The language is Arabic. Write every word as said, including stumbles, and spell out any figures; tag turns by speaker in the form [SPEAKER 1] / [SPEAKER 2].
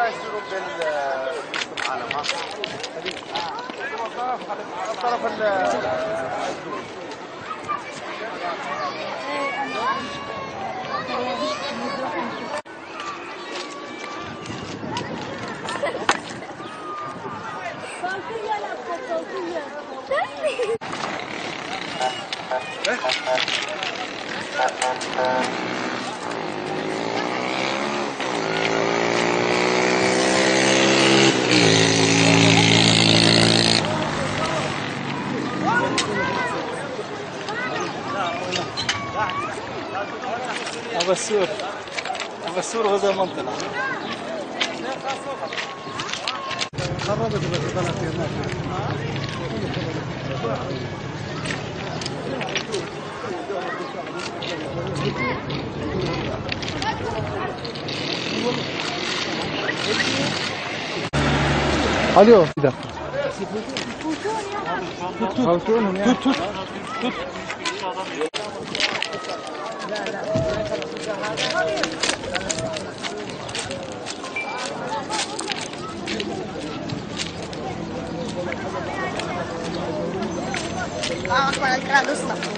[SPEAKER 1] ما يصيروا بين النص العالم ها الطرف الدول.
[SPEAKER 2] أبا السور أبا السور غزا المنطقة خربت البلد هناك. الو كده فوتون يعني توت توت لا لا اه احنا الكرة